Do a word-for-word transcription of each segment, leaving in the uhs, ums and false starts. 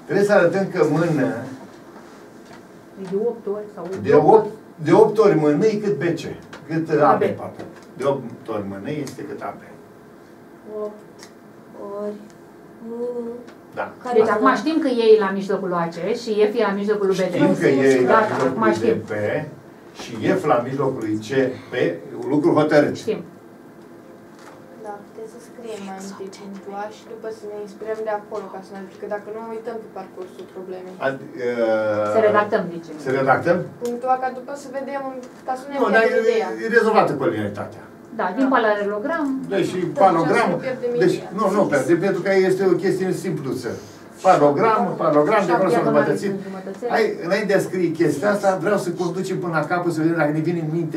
Trebuie să arătăm că mână de opt ori sau de opt, de opt ori mână e cât B C. Cât A B, A B. pardon. De opt ori mână este cât A B. opt ori mână. Da. Deci acum știm că E e la mijlocul lui A C și F e la mijlocul lui B D. Știm că E e la Gata, mijlocul acum lui știm. P și F la mijlocul lui C, P, lucru hotărât. Știm. Da, trebuie să scriem mai întâi punctul A și după să ne inspirăm de acolo ca să ne ajute, că dacă nu uităm pe parcursul problemei. Ad, uh, Să redactăm, zicem. Să redactăm? Punctul A ca după să vedem, ca să ne Nu, dar pierdem e, ideea. e rezolvată colinaritatea. Da, din paralelogram. Deci și Da, panogram, și pierdem deci ideea. nu, nu pierde, pentru că este o chestie simpluță. Panogram, panogram, de acolo s-a înjumătățit. Hai, înainte de a scrie chestia asta, vreau să conducem până la capăt, să vedem dacă ne vine în minte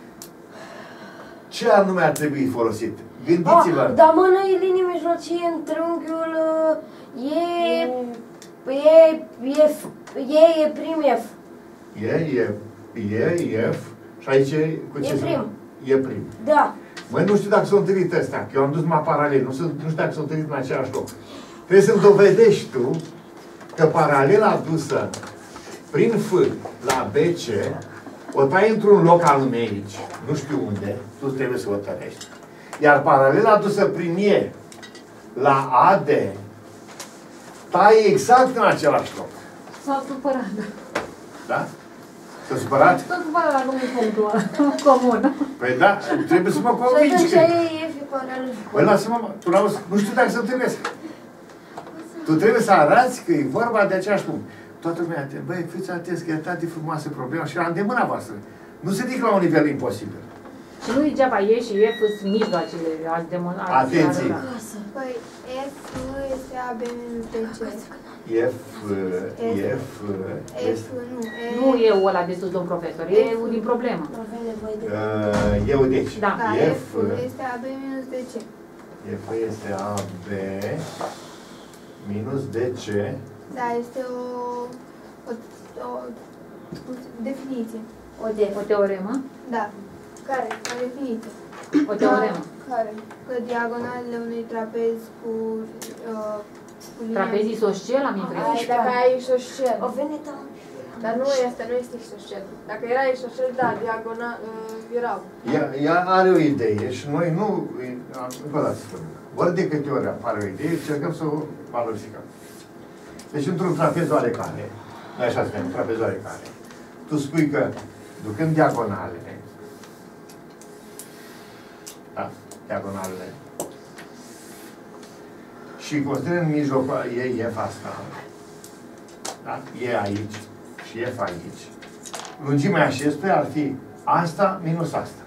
ce anume ar trebui folosit. Gândiți-vă. Ah, dar mână e linie mijlocie în triunghiul uh, E, E, E, F, E, E prim F. E, E, E, E, F. Și aici cu ce E se- prim. E prim. Da. Măi, nu știu dacă s-au întâlnit ăstea, că eu am dus numai paralel, nu, sunt, nu știu dacă s-au întâlnit în același loc. Trebuie să-mi dovedești tu că paralela adusă prin F la B C o tai într-un loc anume aici, nu știu unde, tu trebuie să o tărești. Iar paralela adusă prin E la A D tai exact în același loc. S-a supărat. Da? S-a supărat? S-a supărat la numai punctul ăla comun. Păi da, trebuie să mă Și convingi atunci că... E, F e paralel. Păi lasă-mă, mă, tu n-auzi, nu știu dacă se întâlnesc. Tu trebuie să arăți că e vorba de aceeași punct. Toată lumea, băi, fiți atenți că e atât de frumoasă problema și la îndemâna voastră. Nu se ridică la un nivel imposibil. Și nu degeaba E și F sunt mijloacele ați demonat. Atenție. Păi, F este A B minus B C. F, F, F, nu, E... Nu e ăla de sus, domn profesor, e unul din problemă. Avem nevoie de... uh, eu deci. Da. Da, F, F este A B minus B C. F este A, B, minus D, C. Da, este o, o, o, o definiție. O de. O teoremă? Da. Care? O definiție. O teoremă. Care? Că diagonalele unui trapez cu... Uh, cu linia... Trapezii isoscel, am impresia. Ai, dacă ai isoscel. O venit am. Dar nu este, nu este isoscel. Dacă era isoscel, da, diagonal, uh, erau. Ea, ea are o idee și noi nu... Încă o dată spun. Ori de câte ori apare o idee, încercăm să o valorificăm. Deci într-un trapez oarecare, noi așa spunem, trapez oarecare, tu spui că, ducând diagonalele, da, diagonalele, și considerând în mijlocul ei F asta, da, E aici și F aici, lungimea acestuia ar fi asta minus asta.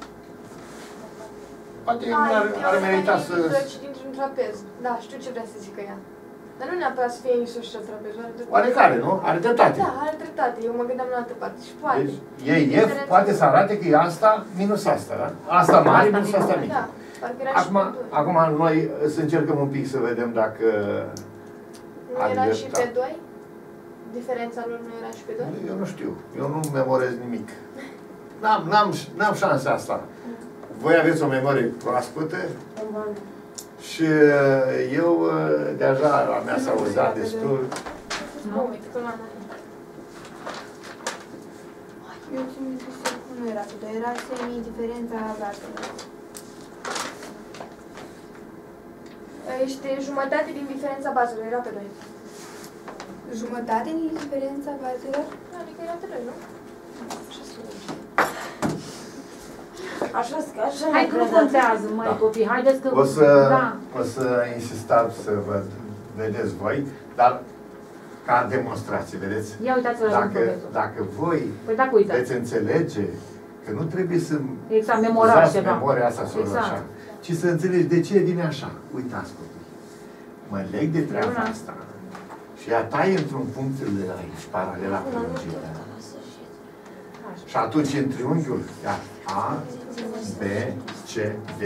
Poate ar, ar merita să... dintr-un trapez. Da, știu ce vrea să zică ea. Dar nu neapărat să fie isoscel trapezul, are dreptate. Oarecare, nu? Are dreptate. Da, are dreptate. Eu mă gândeam la altă parte. Și poate. Deci, ei F poate să arate că e asta minus asta, da? Asta mare minus asta mică. Da, parcă era Acum, și pe doi. acum noi să încercăm un pic să vedem dacă... Nu are era și dreptate. pe doi? Diferența lor nu era și pe doi? Eu nu știu, eu nu memorez nimic. N-am, n-am, n-am șansa asta. Voi aveți o memorie proaspătă și eu deja la mea s-a auzat destul. Nu, uite, că l-am Eu țin minte că nu era pe doi, era semi-diferența bazelor. Este jumătate din diferența bazelor, era pe doi. Jumătate din diferența bazelor? Adică era pe doi, nu? Așa se Așa, așa. Hai că nu contează, măi Da. copii, haideți că... O să, Da. o să insistați să vă vedeți voi, dar ca demonstrație, vedeți? Ia uitați-vă la domnul Dacă, profesor. dacă voi Păi dacă uitați. veți înțelege că nu trebuie să Exact, memora uzați ceva. memoria asta să o Exact. așa, ci să înțelegi de ce vine așa. Uitați, copii. Mă leg de treaba Luna. asta și ea taie într-un punct de aici, paralela cu lungirea. Și atunci în triunghiul ia A, B, C, D.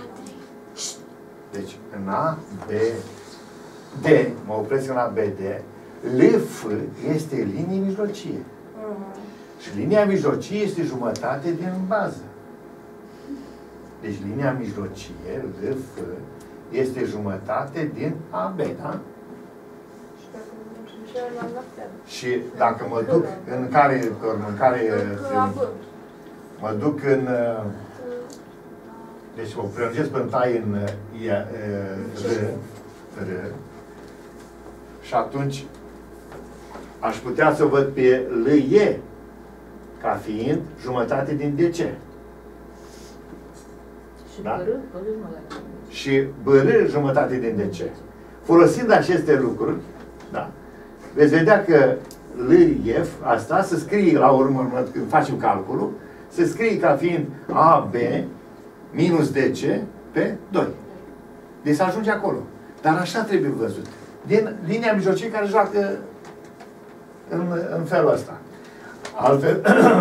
Deci în A, B, D, mă opresc în A, B, D, L, F este linie mijlocie. Și linia mijlocie este jumătate din bază. Deci linia mijlocie, L, F, este jumătate din A B, da? Și ăla la fel. Și dacă mă duc în care, în care Încă în, mă duc în, deci o prelungesc până tai în ia, r, r, și atunci aș putea să văd pe l, e ca fiind jumătate din D C. Și Da? bărâ, bărâ, mă la Și B R jumătate din D C. Folosind aceste lucruri, da, veți vedea că L, F, asta se scrie la urmă, când facem calculul, se scrie ca fiind A B minus D C pe doi. Deci se ajunge acolo. Dar așa trebuie văzut. Din linia mijlocie care joacă în, în felul ăsta. Altfel,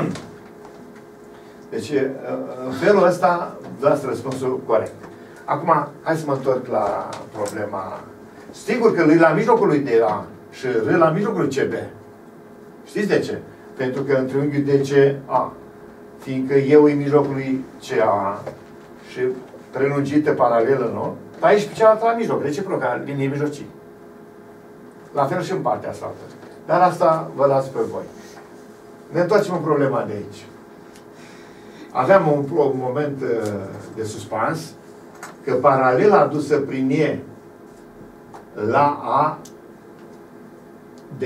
deci în felul ăsta dați răspunsul corect. Acum, hai să mă întorc la problema. Sigur că L la mijlocul lui D A și R la mijlocul lui C B. Știți de ce? Pentru că în triunghiul D C A, fiindcă eu în mijlocul lui C A și prelungită paralelă, nu? Tai și pe cealaltă la mijloc, reciproca, linie mijlocii. La fel și în partea asta. Dar asta vă las pe voi. Ne întoarcem în problema de aici. Aveam un, un moment uh, de suspans că paralela adusă prin E la A D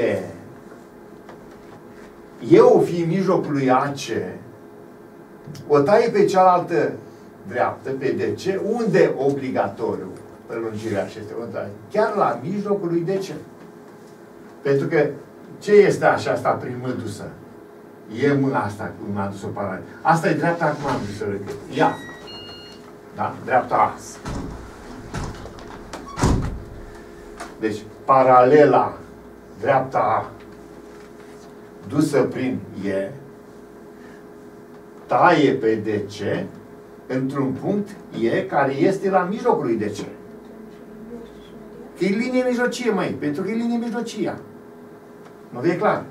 eu fi în mijlocul lui A C o taie pe cealaltă dreaptă, pe D C, unde obligatoriu prelungirea acestei o taie? Chiar la mijlocul lui D C. Pentru că ce este așa asta prin M dusă? E M asta cum am dus-o paralel. Asta e dreapta acum am dus-o. Ia. Da? Dreapta A. Deci, paralela dreapta A dusă prin E taie pe D C într-un punct E care este la mijlocul lui D C. Că e linie mijlocie, măi, pentru că e linie mijlocia. Nu e clar?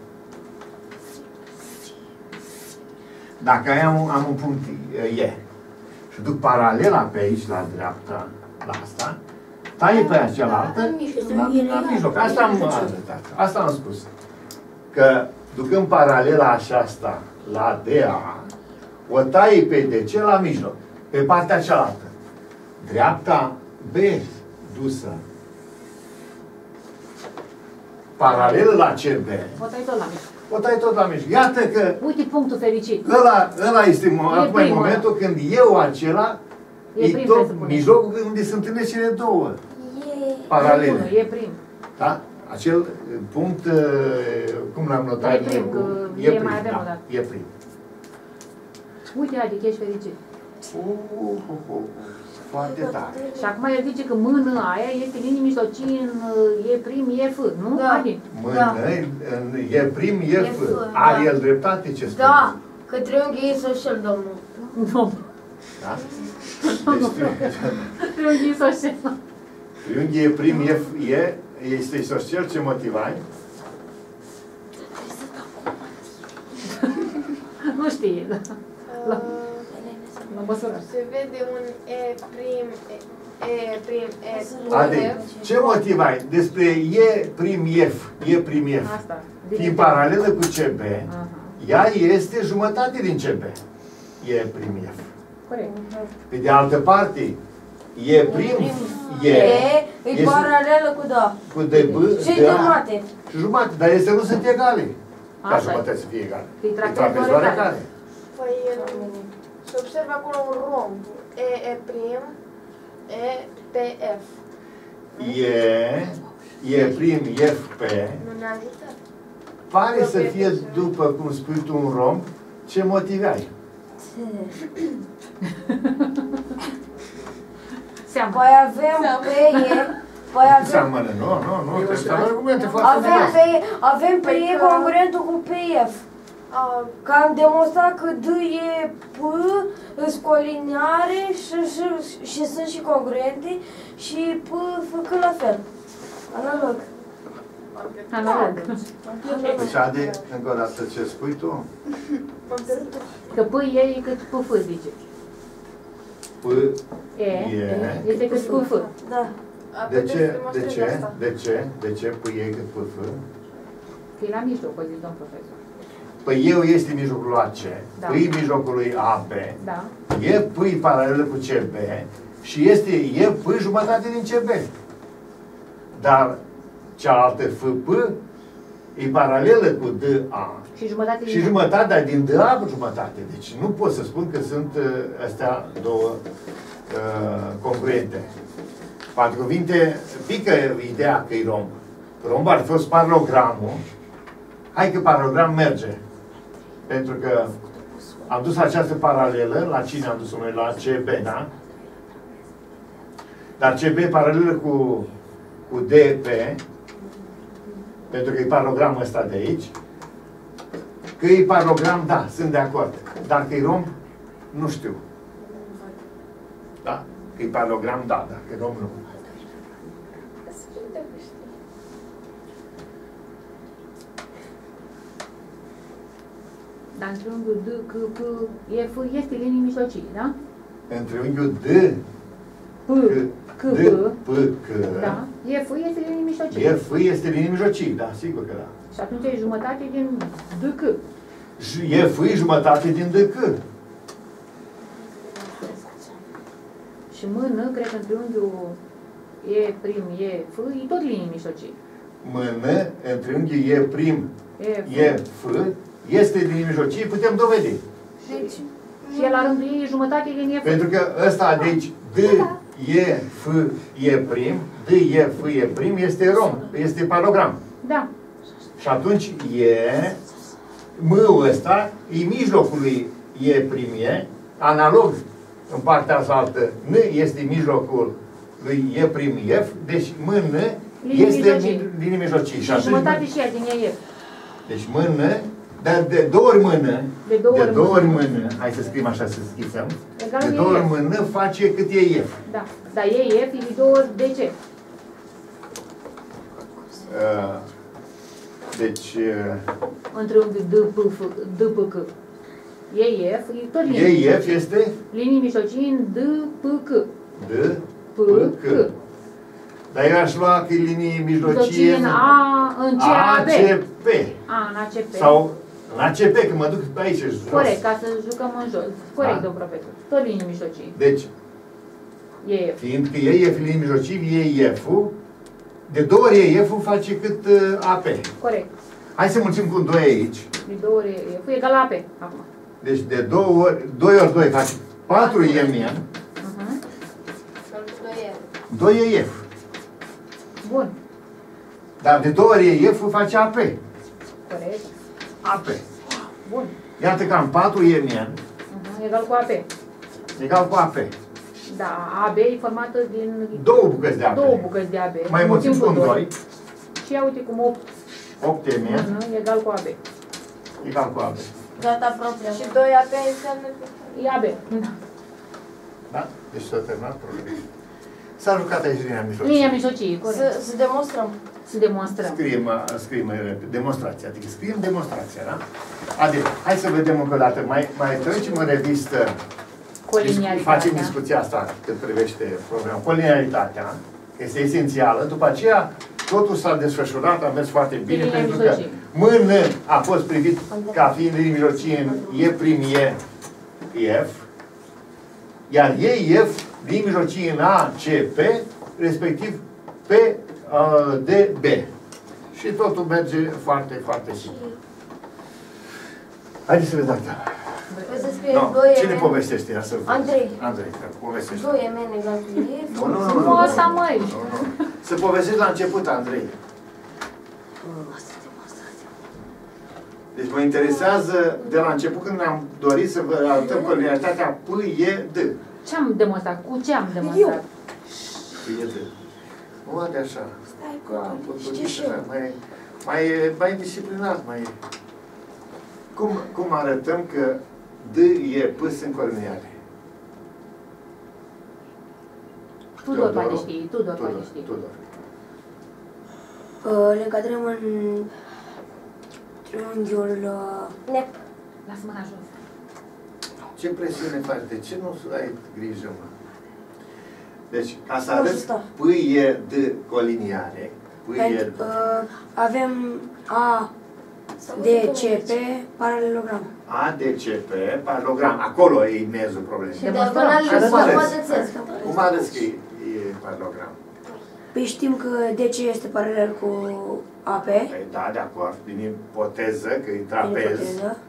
Dacă am, am un punct E și duc paralela pe aici, la dreapta, la asta, taie pe aia cealaltă, la, la mijloc. Asta am arătat. Asta am spus. Că ducând paralela aceasta la D A, o taie pe D C la mijloc. Pe partea cealaltă. Dreapta B dusă paralelă la C B. O tai tot la mijloc. O tai tot la mijloc. Iată că Uite punctul fericit. ăla, ăla este acum primul, momentul când eu acela E e prim, tot presupune. mijlocul unde se întâlnesc cele două E... paralele. E prim. Da? Acel punct, cum l-am notat? E prim, că e mai avem o da, dată. e prim. Uite, adică ești fericit. Uh, uh, uh, foarte tare. Și acum el zice că mână aia este linie mijlocie în E prim, E F, nu? Da. Adi? Mână, în e prim, e E f. F, Are da. el dreptate ce spune? Da, că triunghiul e social, domnul. Nu. Da? Deci, Triunghiul social. triunghiul e prim, e, f, e, este isoscel, ce motiv ai? Nu știe. La, la măsură. Se vede un E prim, E, E prim, E Ade, ce motiv ai? Despre E prim F, E prim F. Asta. Fiind paralelă cu C B, Aha. ea este jumătate din C B. E prim F. Corect. Pe de altă parte, E prim E E, e este paralelă cu da. cu D B, Și D A jumate. și jumate, dar este nu sunt egale. Ca Asta e. jumătate să fie egale. E E trapezul trapezul oarecare. oarecare. Păi se observă acolo un romb. E, E prim, E, P, F. E, E prim F P Nu ne ajută? pare să fie, după cum spui tu, un romb. Ce motive ai? Seamă. Păi avem pe E, păi avem, Seamănă, nu, nu, nu, trebuie să am argumente foarte avem frumoase. pe E, avem pe Păi E că- congruentul cu P F. A, Că am demonstrat că D e P, îs colineare și, și, și sunt și congruente și P făcând la fel. Analog. Analog. Deci, Adi, încă o dată ce spui tu? m-am pierdut. Că P E e cât P F, zice. P, E E. este cât P F. Da. De ce? De ce? De ce? De ce? Păi e cât P F? Că e la mijloc, o zis domn profesor. Păi eu este mijlocul A C, Da. P mijlocul lui A B, Da. E P paralelă cu C B și este E P jumătate din C B. Dar cealaltă F P e paralelă cu D A. Și jumătate din Și jumătatea din D A cu jumătate. Deci nu pot să spun că sunt uh, astea două uh, congruente. Patru cuvinte, pică ideea că e romb. Romb ar fi fost paralogramul. Hai că paralogram merge. Pentru că am dus această paralelă, la cine am dus-o noi? La C B, da? Dar C B paralelă cu, cu D P, pentru că e paralogramul ăsta de aici. Că e paralogram, da, sunt de acord. Dar că e romb, nu știu. Da? Că e paralogram, da, dar că e romb, nu. Dar în triunghiul D, C, P, E, F este linii mijlocii, da? În triunghiul D, P, C, D, P, P, C, da? E, F este linii mijlocii. E, F este linii mijlocii, da, sigur că da. Și atunci e jumătate din D, C. E, F e jumătate din D, C. Și mână, cred că în triunghiul E prim, E, F, e tot linii mijlocii. Mână, în triunghiul E prim, E, F. E, F, este linii mijlocii, putem dovedi. Deci, Și el la rândul ei e jumătate din E, F. Pentru că ăsta, deci, D, E, F, E prim, D, E, F, E prim, este romb, este paralogram. Da. Și atunci E, M-ul ăsta, e mijlocul lui E prim E, analog în partea asta, N este mijlocul lui E prim F, deci M, N este linii mijlocii. Și jumătate și ea din E, F. Deci mână, dar de două ori mână, De două de ori două ori mână. mână, hai să scriem așa, să schițăm, Egal de cu două ori E, F. mână face cât e F. Da. Dar E, F e de două ori de ce? Uh, Deci, uh, În triunghiul D, P, F, D, P, C. E, F e tot linii E, F este linii mijlocii în D, P, C. D, P, P, C. C. Dar eu aș lua că e linii mijlocie Mijlocii în A, în C, A, B. A, C, P. A, în A, C, P. Sau în A C P, că mă duc pe aici jos. Corect, ca să jucăm în jos. Corect, Da. domn profesor. Tot linii mijlocii. Deci, E, F. fiindcă E, F, linii mijlocii, E, F-ul, de două ori E, F-ul face cât uh, A P. Corect. Hai să mulțim cu doi aici. De două ori E, F e egal la A P. Acum. Deci de două ori, doi ori doi face patru E M N, Uh-huh. doi E F. Bun. Dar de două ori E F face A P. Corect. A P. Bun. Iată că am patru E M N Uh-huh. Egal cu A P. egal cu A P. Da, A B e formată din Două bucăți de A P. două bucăți de A B. Mai mulțim cu doi. Și ia uite cum opt opt E M N egal cu A B. egal cu A B. Gata, problema. și doi A P înseamnă că... E A B. Da? Deci s-a terminat problema. S-a jucat aici linia mijlocie. Linia mijlocie, corect. Să, să demonstrăm. Să demonstrăm. Scriem, scriem mai repede, demonstrația. Adică scriem demonstrația, da? Adică, hai să vedem încă o dată. Mai, mai trecem în revistă. Coliniaritatea. Facem discuția asta cât privește problema. Coliniaritatea este esențială. După aceea, totul s-a desfășurat, a mers foarte bine, Linia pentru că mijlocie. mână a fost privit ca fiind linii mijlocii în E prim E, F, iar E, F, linii mijlocii în A, C, P, respectiv P, uh, D, B. Și totul merge foarte, foarte simplu. Haideți să vedem asta. Vrei să scriem No. doi Cine M N? povestește? Ia să văd. Andrei. Andrei, că povestește. doi M N egal cu E. Nu, nu, nu, Nu, nu, asta, nu, măi. nu, nu. Să povestești la început, Andrei. Deci mă interesează de la început când ne-am dorit să vă arătăm coliniaritatea P, E, D. Ce am demonstrat? Cu ce am demonstrat? P, E, D. Nu de așa. Stai cu Ca, gândul. potrivit așa, mai, mai, mai disciplinat, mai... Cum, cum arătăm că D, E, P sunt coliniare? Tudor poate știi, Tudor poate Tudor, știi. Tudor. Uh, le încadrăm în triunghiul uh, nep. Lasă mâna jos. Ce presiune faci? De ce nu ai grijă, mă? Deci, ca să arăți P e de coliniare, P e... Uh, avem A, D, C, P, paralelogram. A, D, C, P, paralelogram. Acolo e mezul problemei. Și diagonalele Cum arăți? arăți? Cum arăți că e, e paralelogram? Păi știm că D C este paralel cu A P. Păi da, de acord. Din ipoteză, că e trapez.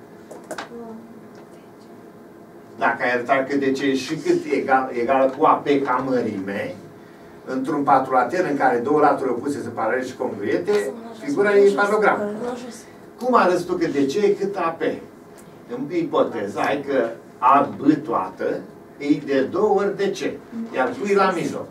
Dacă ai arătat că D C e și cât egal, egal cu A P ca mărime, într-un patrulater în care două laturi opuse sunt paralele și congruente, figura e paralelogram. Cum arăți tu că D C e cât A P? În ipoteză ai că A B toată e de două ori D C, iar tu e la mijloc.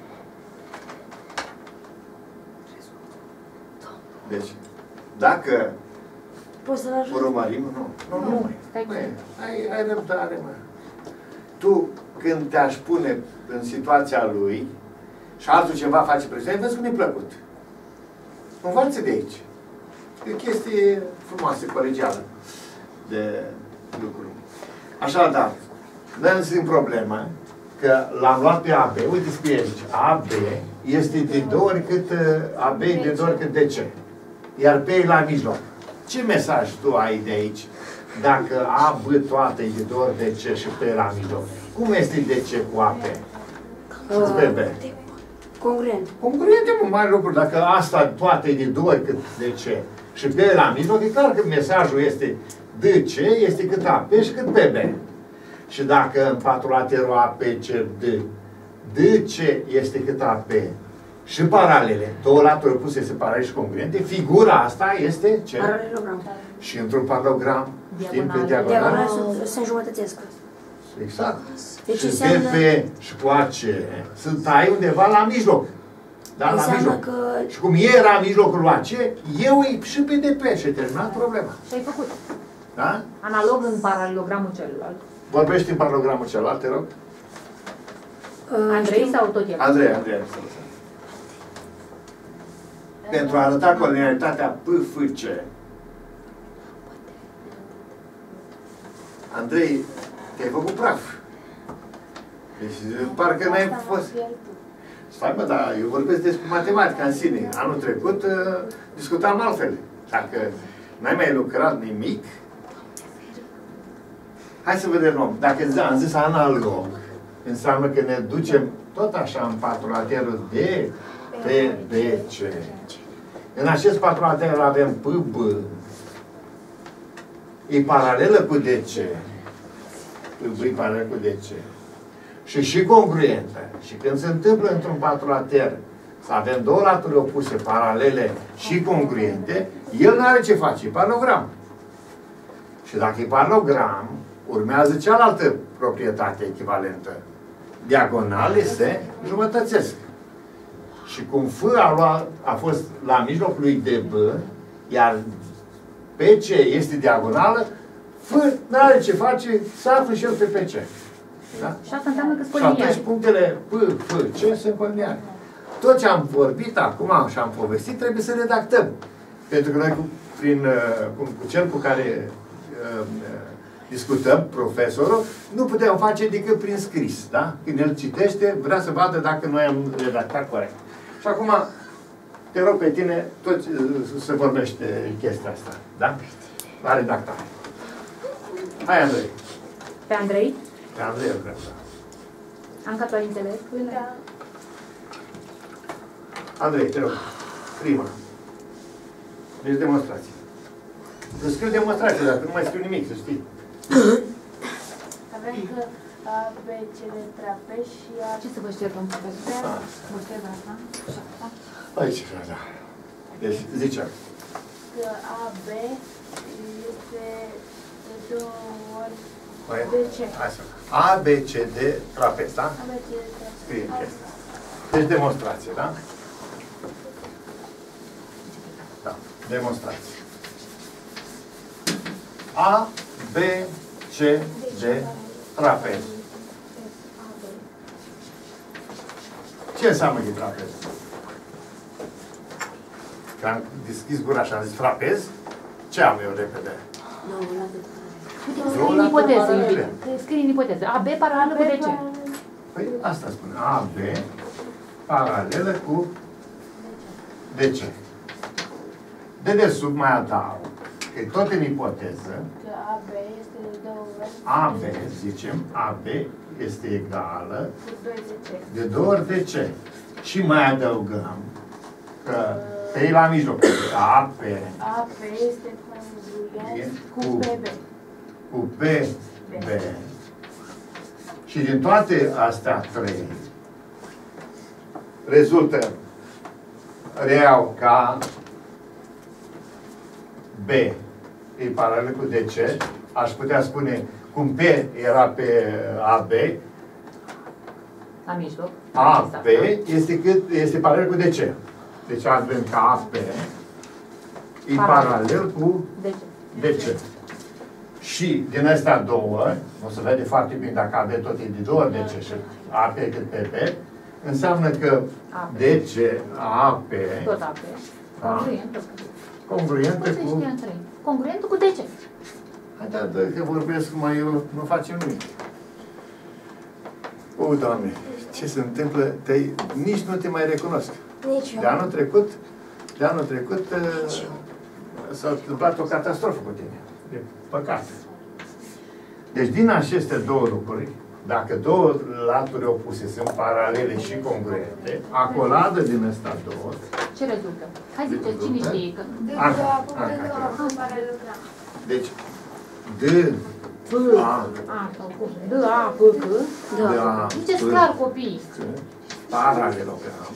Deci, dacă Poți să-l ajut? urmărim, nu. Nu, nu, Nu, măi. stai cu- Măi, ai, ai răbdare, mă. Tu, când te-aș pune în situația lui și altul ceva face presiune, vezi cum e plăcut. Învață de aici. E o chestie frumoasă, colegială de lucru. Așa, noi am zis problema că l-am luat pe A B, uite scrie aici, A B este de două ori cât A B e de două ori cât D C. Iar P e la mijloc. Ce mesaj tu ai de aici? Dacă A B toată e de două ori D C și P e la mijloc. Cum este D C cu A P? Și P B? Congruent. Congruente, mă, mare lucru. Dacă asta toată e de două ori cât D C și P e la mijloc, e clar că mesajul este D C este cât A P și cât P B. Și dacă în patrulaterul A P C D, D C este cât A P și paralele, două laturi opuse sunt paralele și congruente, figura asta este ce? Paralelogram. Și într-un paralelogram, știm că Diagonale. diagonal. Diagonale sunt, sunt jumătățesc. Exact. Deci și înseamnă- D P și cu A C sunt ai undeva la mijloc. Da, la Înseamnă mijloc. că Și cum era în mijlocul lui A C, eu e și pe D P și ai terminat problema. Și ai făcut. Da? Analog în paralelogramul celălalt. Vorbești în paralelogramul celălalt, te rog. uh, Andrei știm- sau tot el? Andrei, Andrei, să lăsăm. Pentru a arăta colinearitatea P F C. Andrei, te-ai făcut praf. Deci, parcă n-ai fost... Stai mă, dar eu vorbesc despre matematica în sine. Anul trecut uh, discutam altfel. Dacă n-ai mai lucrat nimic, hai să vedem, om. Dacă am zis analog, înseamnă că ne ducem tot așa în patrulaterul de P B C. În acest patrulater avem P B, e paralelă cu D C. P B e paralelă cu D C. Și și congruentă. Și când se întâmplă într-un patrulater să avem două laturi opuse, paralele și congruente, el nu are ce face, e paralogram. Și dacă e paralogram, urmează cealaltă proprietate echivalentă. Diagonale se jumătățesc. Și cum F a, luat, a fost la mijlocul lui D B, iar P C este diagonală, F nu are ce face, să află și el pe P C. Da? Și asta înseamnă că Și sunt atunci coliniare. punctele P, F, C sunt coliniare. Tot ce am vorbit acum și am povestit trebuie să redactăm. Pentru că noi cu, prin, cu, cu cel cu care uh, discutăm, profesorul, nu putem face decât prin scris. Da? Când el citește, vrea să vadă dacă noi am redactat corect. Și acum te rog pe tine tot să vorbește chestia asta. Da? La redactare. Hai, Andrei. Pe Andrei? Pe Andrei vreau, da. Anca, tu ai înțeles? Da. Andrei, te rog. Prima. Deci demonstrație. Nu scriu demonstrație, dacă nu mai scriu nimic, să știi. Avem că A, B, C de trapez și A... Ce să vă ștergăm, profesor? Ah. Vă ștergăm asta? Așa. Aici, da. Deci, zicea. Că A, B este de două ori Mai, D C. hai să. A, B, C, D, trapez, da? A, B, C de trapez. Scrie chestia. Deci demonstrație, da? Da, demonstrație. A, B, C, D, trapez. Ce înseamnă că e trapez? Că am deschis gura și am zis trapez, ce am eu repede? Nu, nu atât. Uite, Două scrie în laturi ipoteză, paralele. iubire. Scrie în ipoteză. A B paralelă cu D C. Păi asta spune. A B paralelă cu D C. Dedesubt mai adaug că e tot în ipoteză. Că A B este de două ori. A B, zicem, A B este egală Cu doi de C. de două ori D C. Și mai adăugăm că pe e la mijloc. A P A P este congruent cu Cu- B B. cu B B. Și din toate astea trei rezultă, reiau ca B e paralel cu D C, aș putea spune cum P era pe A B, La mijloc. A Acesta, B da? este, cât, este paralel cu D C. Deci avem ca A B e paralel cu De ce? D C. Și din astea două, o să vede foarte bine dacă A B tot e de două ori D C și A P cât P P, înseamnă că A P. D C, A P, Tot A P. Congruentă. congruentă Cum se cu... știa în trei? Congruentă cu D C. Hai, da, da, că vorbesc mai eu, nu facem nimic. O, Doamne, ce se întâmplă? Te nici nu te mai recunosc. Nici eu. De anul trecut, de anul trecut uh, s-a întâmplat o catastrofă cu tine. De păcat. Deci din aceste două lucruri, dacă două laturi opuse sunt paralele și congruente, acoladă din ăsta două, Ce rezultă? Hai ziceți, cine știe că... D Aha, A P aha, D A aha. P paralelogram. deci D, B, A, A, sau cum? D, A, B, C. D, A, Ziceți B, clar copiii. C, paralelogram.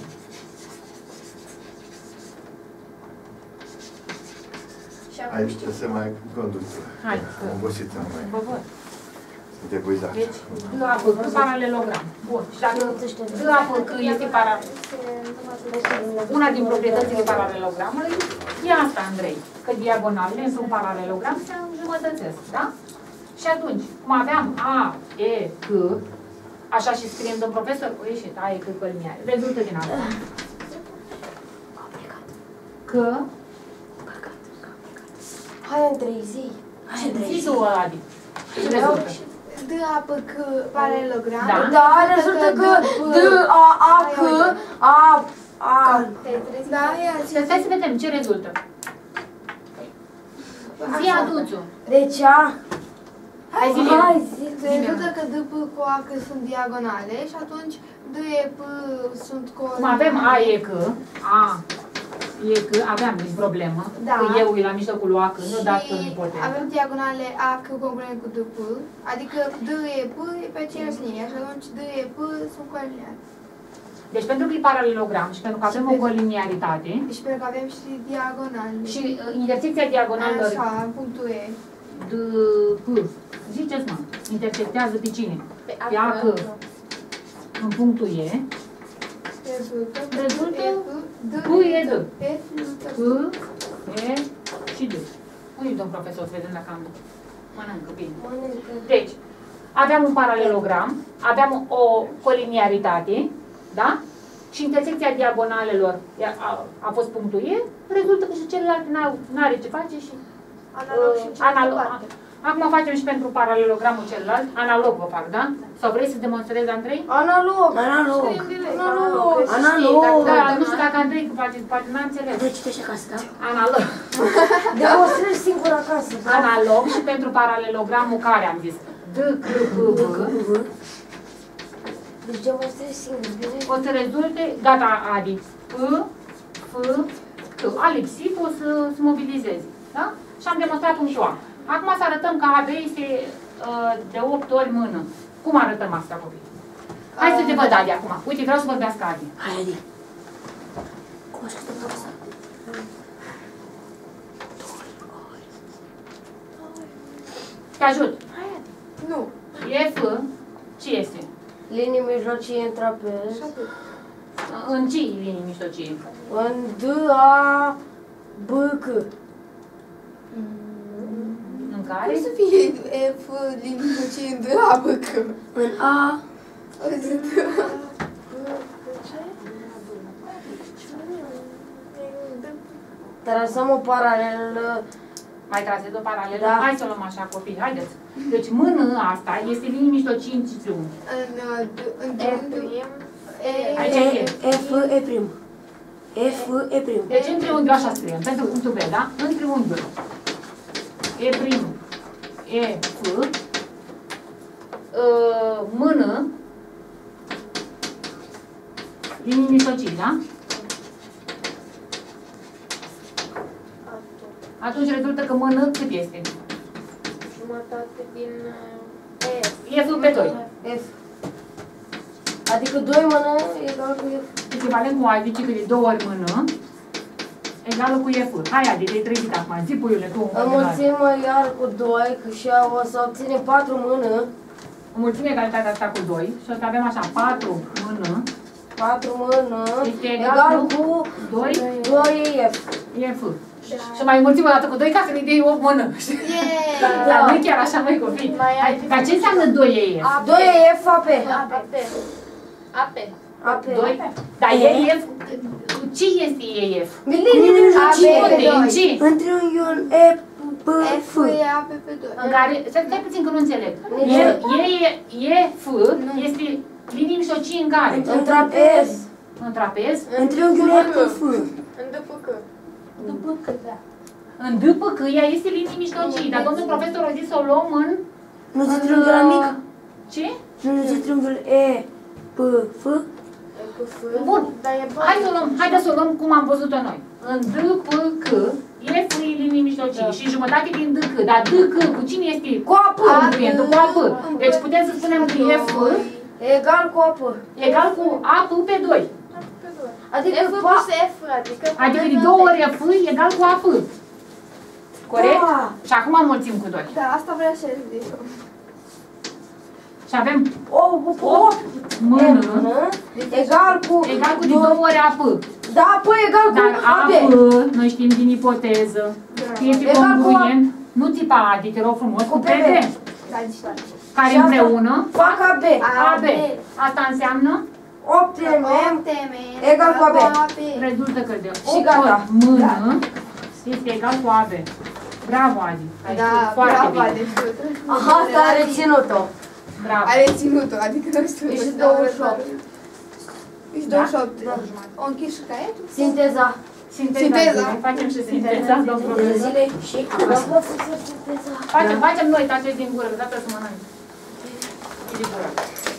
Și acum Aici știu. trebuie să mai conduc. Hai. Am obosit să mai Vă văd. sunt epuizat. Deci, D, A, B, C, paralelogram. Bun. Și dacă D, A, B, C este paralel. Una din proprietățile paralelogramului e asta, Andrei, că diagonalele într-un paralelogram se înjumătățesc, da? Și atunci, cum aveam A, E, C, așa și scriem, domn profesor, o ieșit, A, E, C, călniare. Rezultă din asta. Că, Hai, Andrei, zi. Hai, Andrei, zi zi. tu, Adi, ce rezultă? D A P C paralelogram. Da. Da, rezultă că D, A, A, C, A, A. Da, ia zi. Stai să vedem ce rezultă. Zi, Aduțu. Deci A. Hai, zi, Hai, zi. Rezultă că D P cu A C sunt diagonale și atunci D E P sunt cu... Cum avem A, E, C, A, E, C, aveam din problemă, Da. că eu e la mijlocul lui A, C, nu dat în Și ipoteză. avem diagonale A C congruent cu D P, adică D E P e pe aceeași linie și atunci D E P sunt coliniare. Deci pentru că e paralelogram și pentru că avem o coliniaritate Și pentru că avem și diagonale. și uh, intersecția diagonalelor Așa, în punctul E. D, P, ziceți mă, intersectează pe cine? Pe Pe A, C, în punctul E, Rezultă. Rezultă D P e D. F rezultă P, E și D. Unde domn profesor, să vedem dacă am mănâncă bine. Mănâncă. Deci, aveam un paralelogram, aveam o coliniaritate, da? Și intersecția diagonalelor a, a, a fost punctul E, rezultă că și celelalte nu are ce face și analog și uh, cealaltă analog. parte. Acum facem și pentru paralelogramul celălalt, analog vă fac, da? Sau vrei să demonstrezi, Andrei? Analog. Analog. Analog. Analog. Da, nu știu dacă Andrei, că poate, poate n-a înțeles. Deci citește acasă, da? Analog. Demonstrezi singur acasă. Da? Analog și pentru paralelogramul care am zis? D, C, P, V. Deci demonstrezi singur, bine? O să rezulte, gata, Adi, P, F, C. A lipsit, o să se mobilizeze. Da? Și am demonstrat punctul A. Acum să arătăm că A B este uh, de opt ori mână. Cum arătăm asta, copii? Hai să te văd, Adi, acum. Uite, vreau să vorbească Adi. Hai, Adi. Cum așa că te asta? Te ajut. Nu. E F, ce este? Linii mijlocii în trapez. Și atât. În ce linii mijlocii? În D, A, B, C. În care? Cum să fie F limitocie în D A B C? În A. Trasăm o paralelă Mai trasezi o paralelă? Da. Hai să o luăm așa, copii, haideți. Deci mână asta este linii mijlocii în triunghi. În, în triunghiul. Aici e. F, E prim. F, E prim. Deci în triunghiul așa scriem, pentru punctul B, da? În triunghiul E prim, E, F, mână, linii mijlocii, da? Atunci rezultă că mână cât este? Jumătate din E F pe doi. F. Adică doi mână egal cu F. Echivalent cu A, zice că e două ori mână, egală cu E F. Hai, Adi, te-ai trezit acum, zi puiule, tu. Înmulțim iar cu doi, că și o să obținem patru mână. Înmulțim egalitatea asta cu doi și o să avem așa, patru mână, patru mână este egal egal cu cu doi, doi F. E F. Și mai înmulțim o dată cu doi ca să ne dea opt mână. Dar nu chiar așa, mai copii. Hai, dar ce înseamnă doi E F? doi F A P. A P. A P. A P. doi? Dar E F, ce este E F? Linii mijlocii. Unde? În ce? În triunghiul E P F. F e A P pe doi. În care, stai puțin că nu înțeleg. E, e, e F este linii mijlocii în care? În trapez. În trapez? În triunghiul E P F. În D P C. După cât, da. În D P C ea este linii mijlocii, dar domnul profesor a zis să o luăm în... Nu zice triunghiul ăla mic? Ce? Nu zice triunghiul E P F. Bun, hai să o luăm, haideți să o luăm cum am văzut-o noi. În D P C, E F e linii mijlocii și jumătate din D C, dar D C cu cine este? Cu A P. Cu A P. Deci putem să spunem că E F Egal cu A P. egal cu A P pe doi. Adică F plus F, adică... Adică de două ori F egal cu A P. Corect? Da. Și acum înmulțim cu doi. Da, asta vrea să zic. Și avem O, o, mână egal cu... egal cu de două ori A P. Da, A P egal cu Dar A A P. P, noi știm din ipoteză, că este Egal cu congruent, nu tipa A, te rog frumos, cu P B, Da, deci care Și asta împreună fac A B. A B. Asta înseamnă, opt M opt M egal cu A B. rezultă că de Și opt gata. ori mână este egal cu A B. Bravo, Adi, ai Da, știut foarte bravo, bine. deci Aha, asta a reținut-o. Bravo. A reținut-o, adică nu știu. Ești douăzeci și opt. Ești douăzeci și opt. O închis și caietul? Sinteza. Sinteza. Sinteza. Facem și sinteza, domnul profesor. Zile și acasă. Sinteza. Facem, facem noi, taceți din gură, dată să mănânci. E din gură.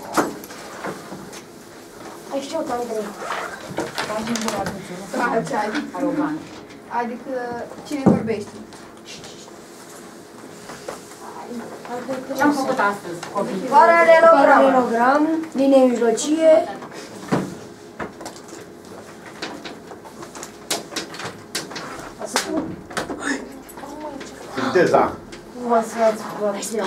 Ai știut, Andrei. Faci din gură aduce, nu? Face, adică, Arogant. adică cine vorbește? Ce-am făcut astăzi, copii? Paralelogram. Paralelogram, linie mijlocie. Sinteza. Mă să-ți fac.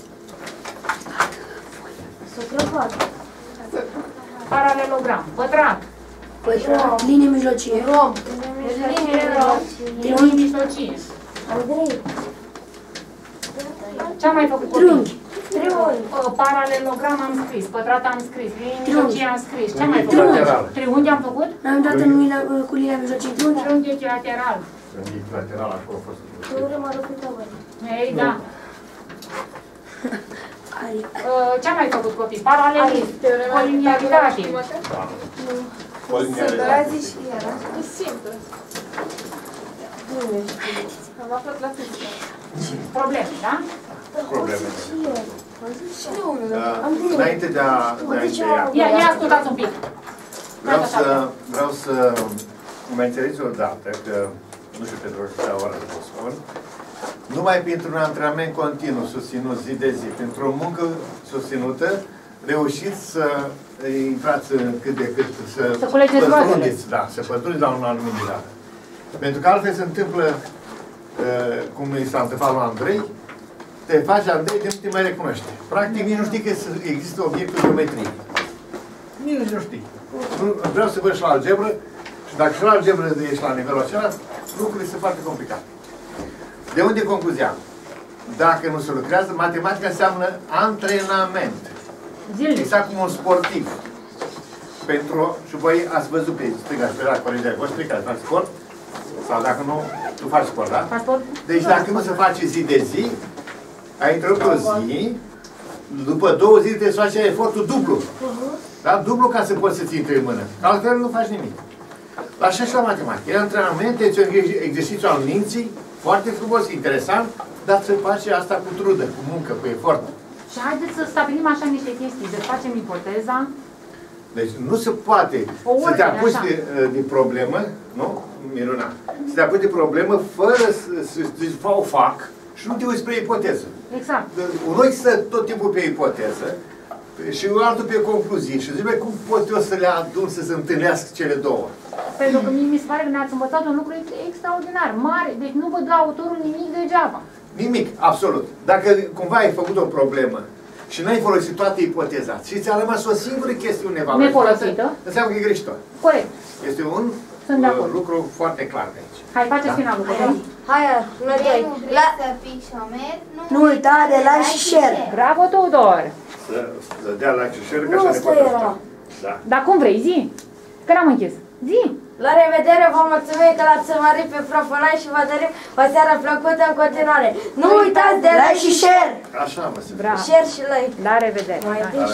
S-o crăpat. Paralelogram, pătrat, Pătrat, linie mijlocie. Rom. triunghi mijlocii. Andrei. Ce am mai făcut, copii? Triunghi. Triunghi. Uh, Paralelogram am scris, pătrat am scris, linii mijlocii am scris. Ce am mai făcut? Triunghi. Triunghi am făcut? N-am dat în linia, cu linia mijlocie. Triunghi. Triunghi echilateral. Lateral acolo a fost. Teorema de Pitagora. Ei, da. Aric. Uh, Ce am mai făcut, copii? Paralelism, coliniaritate. Sătărazi și era. E simplu. Am aflat la fizică. Probleme, da? Probleme. Și nu unul. Uh, Înainte de a de a încheia, Ia, ia ascultați un pic. vreau să, vreau să mă înțelegeți o dată că, nu știu pentru ce oră să vă spun, numai pentru un antrenament continuu susținut zi de zi, pentru o muncă susținută, reușiți să intrați cât de cât, să, Să culegeți pătrundeți, da, să pătrundeți la un anumit nivel. Pentru că altfel se întâmplă, uh, cum i s-a întâmplat la Andrei, te faci Andrei de nu te mai recunoște. Practic nici nu știi că există obiectul geometrie. Nici nu știi. Nu- Vreau să văd și la algebră și dacă și la algebră ești la nivelul acela, lucrurile sunt foarte complicate. De unde concluzia? Dacă nu se lucrează, matematica înseamnă antrenament. Zilnic. Exact cum un sportiv. Pentru, și voi ați văzut pe stânga și pe la colegii, vă explicați, faci sport? Sau dacă nu, Tu faci sport, da? Faci sport? Deci dacă nu se face zi de zi, ai întrerupt o zi, după două zile trebuie să faci efortul dublu. Da? Dublu ca să poți să-ți intri în mână. Altfel nu faci nimic. La așa și la matematică. E antrenament, este un exercițiu al minții, foarte frumos, interesant, dar să faci asta cu trudă, cu muncă, cu efort. Și haideți să stabilim așa niște chestii. Deci facem ipoteza. Deci nu se poate O să te ordine, apuci așa. de, de problemă, nu, Miruna? Să te apuci de problemă fără să, să zici, o fac și nu te uiți spre ipoteză. Exact. Unul stă tot timpul pe ipoteză și altul pe concluzii și zice, cum pot eu să le adun să se întâlnească cele două? Pentru că mie mi se pare că ne-ați învățat un lucru extraordinar, mare. Deci nu vă dă autorul nimic degeaba. Nimic, absolut. Dacă cumva ai făcut o problemă și n-ai folosit toată ipoteza și ți-a rămas o singură chestiune valoroasă, nefolosită, înseamnă că e greșitor. Corect. Este un Sunt de uh, acord. lucru foarte clar de aici. Hai, faceți Da? finalul, Cătălin. Hai, noi doi. Nu vrei La... să pici șomer, Nu uita de like și share. Bravo, Tudor! Să, să dea like și share, Nu, că așa ne asta poate era. ajuta. Da. Dar cum vrei, zi? Că n-am închis. Zi! La revedere, vă mulțumim că l-ați urmărit pe Profonai și vă dorim o seară plăcută în continuare. Nu uitați de like și share! Așa, mă, să Bravo! Share și like. La revedere! Mai Hai. întâi